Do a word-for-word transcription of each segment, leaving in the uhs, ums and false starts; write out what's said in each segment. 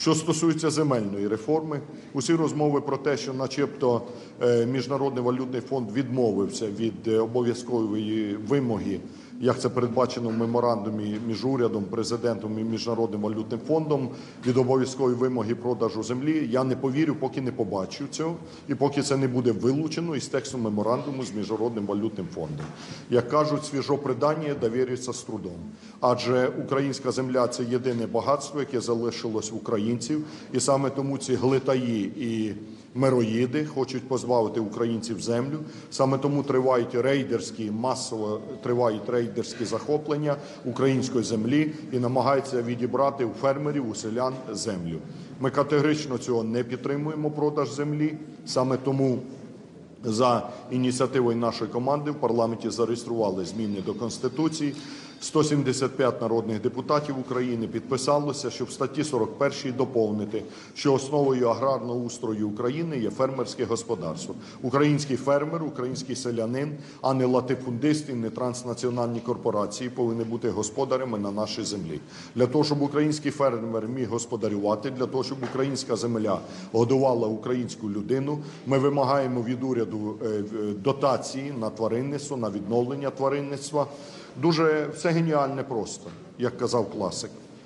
Що стосується земельної реформи, усі розмови про те, що начебто Міжнародний валютний фонд відмовився від обов'язкової вимоги, як це передбачено в меморандумі між урядом, Президентом і Міжнародним валютним фондом, від обов'язкової вимоги продажу землі, я не повірю, поки не побачу цього і поки це не буде вилучено із тексту меморандуму з Міжнародним валютним фондом. Як кажуть, свіжо предання довіриться з трудом. Адже українська земля – це єдине багатство, яке залишилось в українців, і саме тому ці глитаї і мироїди хочуть позбавити українців землю. Саме тому тривають рейдерські, масово тривають рейдерські захоплення української землі і намагаються відібрати у фермерів, у селян землю. Ми категорично цього не підтримуємо, продаж землі. Саме тому за ініціативою нашої команди в парламенті зареєстрували зміни до Конституції. сто сімдесят п'ять народних депутатів України підписалося, щоб в статті сорок першій доповнити, що основою аграрного устрою України є фермерське господарство. Український фермер, український селянин, а не латифундисти, не транснаціональні корпорації повинні бути господарями на нашій землі. Для того, щоб український фермер міг господарювати, для того, щоб українська земля годувала українську людину, ми вимагаємо від уряду дотації на тваринництво, на відновлення тваринництва. Дуже все геніальне просто, як казав класик.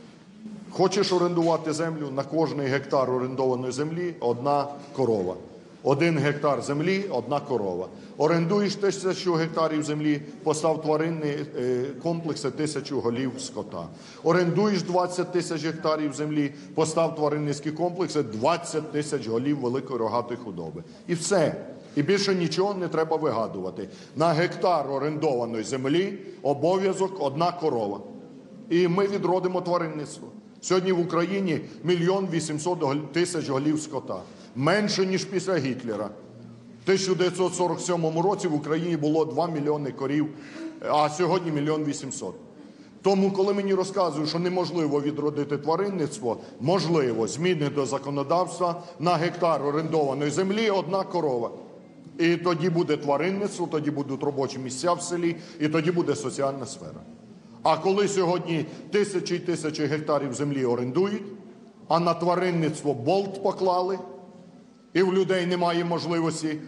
Хочеш орендувати землю? На кожний гектар орендованої землі – одна корова. Один гектар землі – одна корова. Орендуєш тисячу гектарів землі – постав тваринні комплекси тисячу голів скота. Орендуєш двадцять тисяч гектарів землі – постав тваринницькі комплекси двадцять тисяч голів великої рогатої худоби. І все. І більше нічого не треба вигадувати. На гектар орендованої землі обов'язок одна корова. І ми відродимо тваринництво. Сьогодні в Україні мільйон вісімсот тисяч голів скота. Менше, ніж після Гітлера. В тисяча дев'ятсот сорок сьомому році в Україні було два мільйони корів, а сьогодні мільйон вісімсот. Тому, коли мені розказують, що неможливо відродити тваринництво, можливо, зміни до законодавства, на гектар орендованої землі одна корова. І тоді буде тваринництво, тоді будуть робочі місця в селі, і тоді буде соціальна сфера. А коли сьогодні тисячі й тисячі гектарів землі орендують, а на тваринництво болт поклали, і в людей немає можливості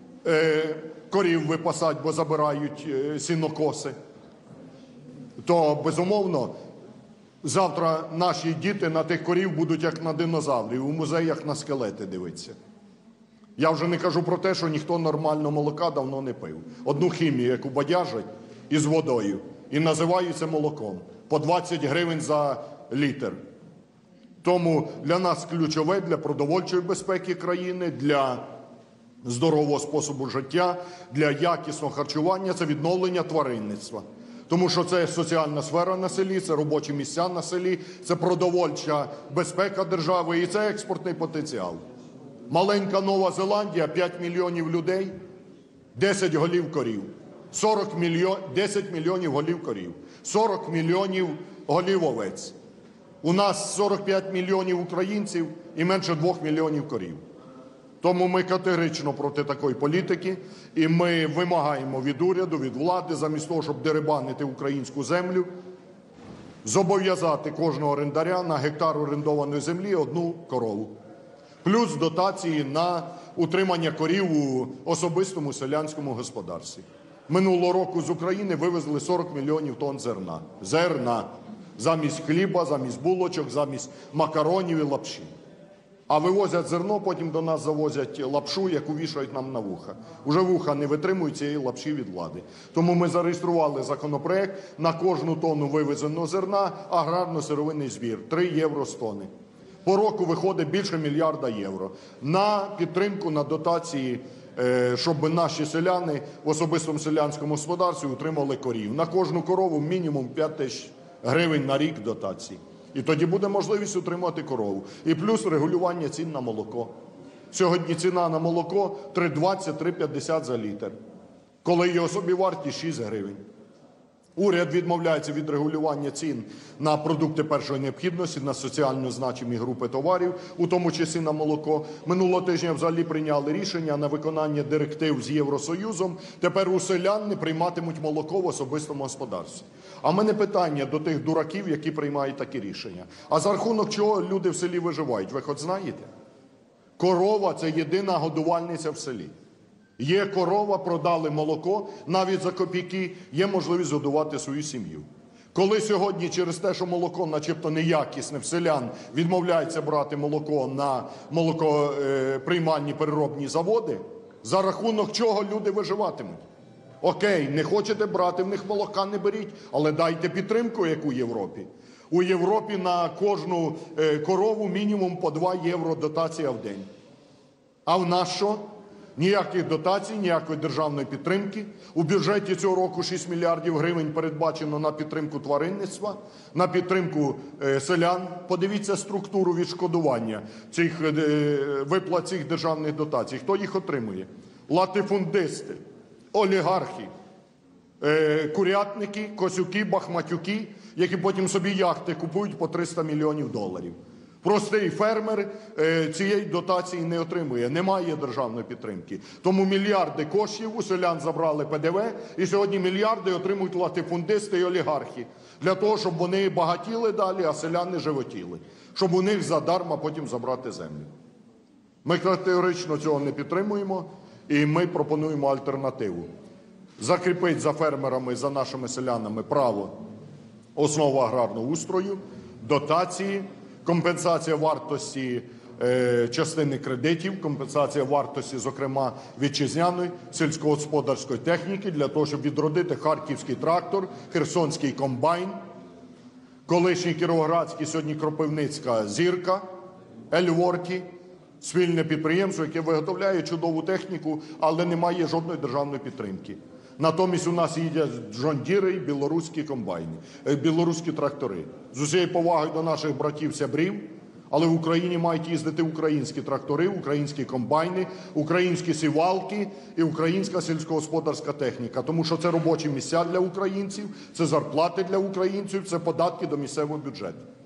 е, корів випасати, бо забирають е, сінокоси, то, безумовно, завтра наші діти на тих корів будуть як на динозаврів, у музеях на скелети дивитися. Я вже не кажу про те, що ніхто нормального молока давно не пив. Одну хімію, яку бадяжать із водою, і називають це молоком. По двадцять гривень за літр. Тому для нас ключове, для продовольчої безпеки країни, для здорового способу життя, для якісного харчування – це відновлення тваринництва. Тому що це соціальна сфера на селі, це робочі місця на селі, це продовольча безпека держави і це експортний потенціал. Маленька Нова Зеландія, п'ять мільйонів людей, десять голів корів. сорок мільйон, десять мільйонів голів корів. сорок мільйонів голів овець. У нас сорок п'ять мільйонів українців і менше двох мільйонів корів. Тому ми категорично проти такої політики, і ми вимагаємо від уряду, від влади, замість того, щоб дерибанити українську землю, зобов'язати кожного орендаря на гектар орендованої землі одну корову. Плюс дотації на утримання корів у особистому селянському господарстві. Минулого року з України вивезли сорок мільйонів тонн зерна. Зерна. Замість хліба, замість булочок, замість макаронів і лапші. А вивозять зерно, потім до нас завозять лапшу, яку вішають нам на вуха. Уже вуха не витримують цієї лапші від влади. Тому ми зареєстрували законопроект на кожну тонну вивезеного зерна аграрно-сировинний збір – три євро з тонни. По року виходить більше мільярда євро на підтримку, на дотації, щоб наші селяни в особистому селянському господарстві утримали корів. На кожну корову мінімум п'ять тисяч гривень на рік дотації. І тоді буде можливість утримати корову. І плюс регулювання цін на молоко. Сьогодні ціна на молоко три двадцять - три п'ятдесят за літр, коли його собівартість шість гривень. Уряд відмовляється від регулювання цін на продукти першої необхідності, на соціально значимі групи товарів, у тому числі на молоко. Минулого тижня взагалі прийняли рішення на виконання директив з Євросоюзом. Тепер у селян не прийматимуть молоко в особистому господарстві. А в мене питання до тих дураків, які приймають такі рішення. А за рахунок чого люди в селі виживають? Ви хоч знаєте? Корова – це єдина годувальниця в селі. Є корова, продали молоко, навіть за копійки, є можливість годувати свою сім'ю. Коли сьогодні через те, що молоко начебто неякісне, в селян відмовляється брати молоко на молокоприймальні переробні заводи, за рахунок чого люди виживатимуть? Окей, не хочете брати в них молока, не беріть, але дайте підтримку, як у Європі. У Європі на кожну корову мінімум по два євро дотація в день. А в нас що? Ніяких дотацій, ніякої державної підтримки. У бюджеті цього року шість мільярдів гривень передбачено на підтримку тваринництва, на підтримку е, селян. Подивіться структуру відшкодування цих е, виплат цих державних дотацій. Хто їх отримує? Латифундисти, олігархи, е, курятники, косюки, бахматюки, які потім собі яхти купують по триста мільйонів доларів. Простий фермер е, цієї дотації не отримує, немає державної підтримки. Тому мільярди коштів у селян забрали Пе Де Ве, і сьогодні мільярди отримують латифундисти і олігархи. Для того, щоб вони багатіли далі, а селяни животіли. Щоб у них задарма потім забрати землю. Ми категорично цього не підтримуємо, і ми пропонуємо альтернативу. Закріпити за фермерами, за нашими селянами право основу аграрного устрою, дотації, компенсація вартості е, частини кредитів, компенсація вартості, зокрема, вітчизняної сільськогосподарської техніки, для того, щоб відродити харківський трактор, херсонський комбайн, колишній кіровоградський, сьогодні Кропивницька зірка, Ельворті, спільне підприємство, яке виготовляє чудову техніку, але не має жодної державної підтримки. Натомість у нас їдять джондіри і білоруські комбайни, білоруські трактори. З усією повагою до наших братів-сябрів, але в Україні мають їздити українські трактори, українські комбайни, українські сівалки і українська сільськогосподарська техніка. Тому що це робочі місця для українців, це зарплати для українців, це податки до місцевого бюджету.